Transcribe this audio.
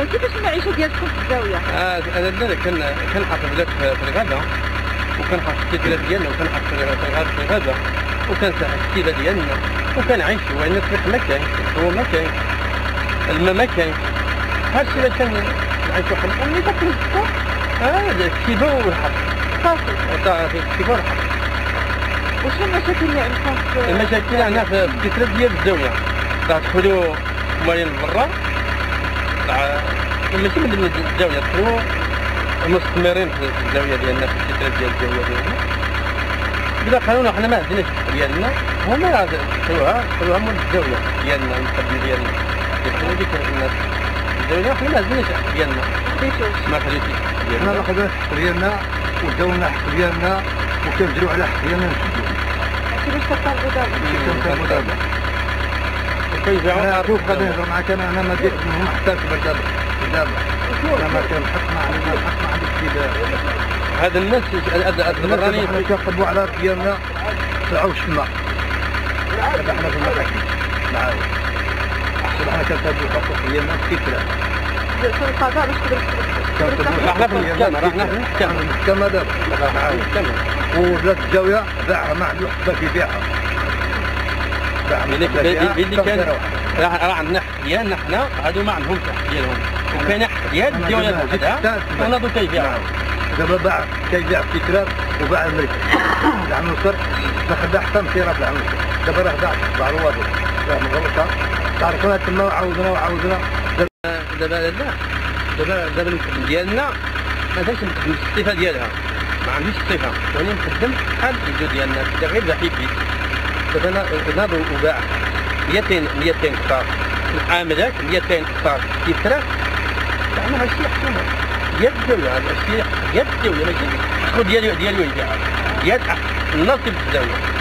كيفاش المعيشه ديالكم في الزاويه؟ انا كنحط بلاد في الغابه، وكنحط الشجرات ديالنا، وكنحط في الغابه، وكنساعد الكتيبه ديالنا، وكنعيشوا. وعندنا الطريق ما كاين، هو ما كاين، الماء ما كاين. هادشي اللي كنعيشوا حنا ملي كنكون الكتيبه والحق صافي، الكتيبه والحق. وشنو المشاكل اللي عندكم المشاكل عندنا في الكترات ديال الزاويه، تدخلوا مالين برا، ماشي من الزاويه، تدخلوا مستمرين في الزاويه ديالنا، في الكترات ديال الزاويه ديالنا. بلا قانون حنا ما عندناش ديالنا، هما دخلوها من الزاويه ديالنا، المقدم ديالنا يدخلوا ديك الناس الزاويه، حنا ما عندناش ديالنا، ما خليتيش حنا ما خدناش حق ديالنا، وداونا حق ديالنا، وكنجريو على حق ديالنا نسدو. كيفاش كطالبوا دابا؟ انا شوف غادي نهضر معاك، انا ما درت منهم حتى دابا انا ما كنحط مع الاكتئاب. هذا الناس الراني كنقلبوا على ديالنا ساعه وشمع. دابا حنا في المحاكم معاهم، حنا كنتابعوا الحقوق ديالنا بكثره. في القضاء باش تقدروا احنا في المحكمه، في المحكمه دابا معاهم، وولات الزاويه باعها، ما عنده حق باش يبيعها. اللي كان راه عندنا حق ديالنا حنا، هادو ما عندهمش حق ديالهم، وكاين حق ديال الديوانات وحدها، وناضو كيبيعها. دابا باع كيبيع في الكتراب وباع الملك، باع النصر ما خدا حتى مسيره باع النصر. دابا راه باع الواضح، راه مغلطه، تعرفونا تما وعاودنا. دابا المخدم ديالنا ما كانش مخدم الصفه ديالها، ما عنديش الصفه، وانا مخدم بحال الفيديو ديالنا كدا غير ضحيتي. دابا ناضو وباع 200 قطار في العام هذاك، 200 قطار كيترا، زعما هادشي حكومه ديال الدوله، هادشي ديال الدوله، ماشي الحقوق ديالو يبيعها، ديال الناصب الزاويه.